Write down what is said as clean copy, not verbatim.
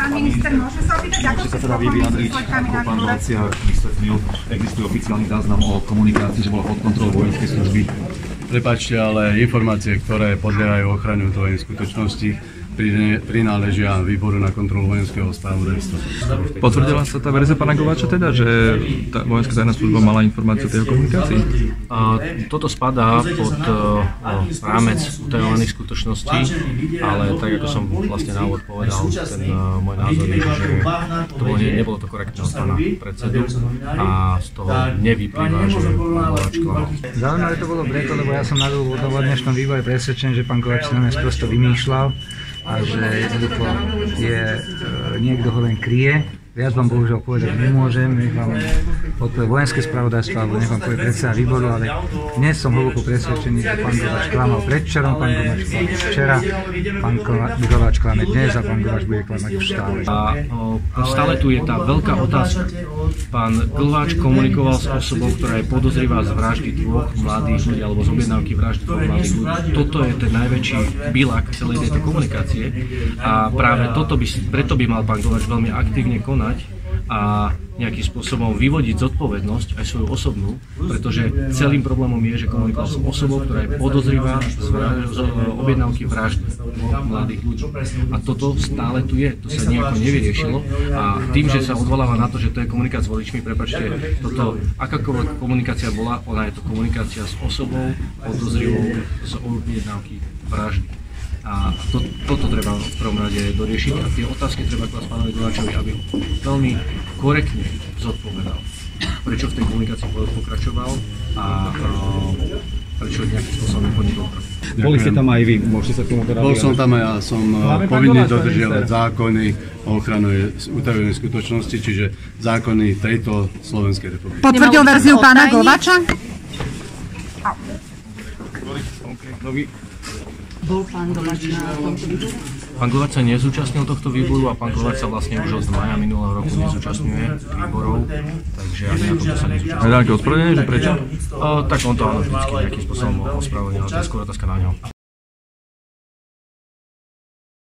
Pán minister, môže sa opýtať, ako ste spokojní so svetkami na pán Valacia vysvetlil, existuje oficiálny záznam o komunikácii, že bola pod kontrolou vojenskej služby. Prepáčte, ale informácie, ktoré podliehajú ochrane útajných skutočností, prináležia výboru na kontrolu vojenského spravodajstva. Potvrdila sa tá verzia pána Glváča teda, že tá vojenská tajná služba mala informáciu o tej komunikácii? Toto spadá pod rámec utajovaných skutočností, ale tak ako som vlastne na úvod povedal, ten môj názor je, že nebolo to korektné od pána predsedu a z toho nevyplýva, že pán Glváč klamal. Zaujímavé to bolo preto, lebo ja som na dnešnom vývoji presvedčený, že pán Glváč na nás prosto vymýšľal a že jednoducho je niekto ho len kryje. Viac vám bohužiaľ povedať nemôžem, nech vám odpovie vojenské spravodajstvo alebo nech vám povie predseda výboru, ale dnes som hlboko presvedčený, že pán Glváč klamal predvčerom, pán Glváč klamal včera, pán Glváč klame dnes a pán Glváč bude klamať už stále. A stále tu je tá veľká otázka. Pán Glváč komunikoval s osobou, ktorá je podozrivá z vraždy dvoch mladých ľudí alebo z objednávky vraždy dvoch mladých ľudí. Toto je ten najväčší bilák celej tejto komunikácie a práve preto by mal pán Glváč veľmi aktívne konať a nejakým spôsobom vyvodiť zodpovednosť aj svoju osobnú, pretože celým problémom je, že komunikoval s osobou, ktorá je podozrivá z objednávky vraždy mladých ľudí. A toto stále tu je, to sa nejako nevyriešilo a tým, že sa odvoláva na to, že to je komunikácia s voličmi, prepáčte, toto akákoľvek komunikácia bola, ona je to komunikácia s osobou podozrivou z objednávky vraždy. A toto treba v prvom rade doriešiť a tie otázky treba klásť pánovi Glváčovi, aby veľmi korektne zodpovedal, prečo v tej komunikácii pokračoval a prečo nejakým spôsobom nepodnikol krok. Boli ste tam aj vy, môžete sa k tomu teda... Bol som tam a ja som povinný dodržiavať zákony o ochrane utajenej skutočnosti, čiže zákony tejto Slovenskej republiky. Potvrdil verziu pána Glváča? Bol pán Glváč na tomto výboru? Pán Glváč sa nezúčastnil tohto výboru a pán Glváč sa vlastne už od mája minulého roku nezúčastňuje výborov, takže ani na tomto sa nezúčastňuje. A nejaké ospravedlnenie, že prečo? Tak on to vždycky nejakým spôsobom ospravedlnil, to je skôr otázka na ňo.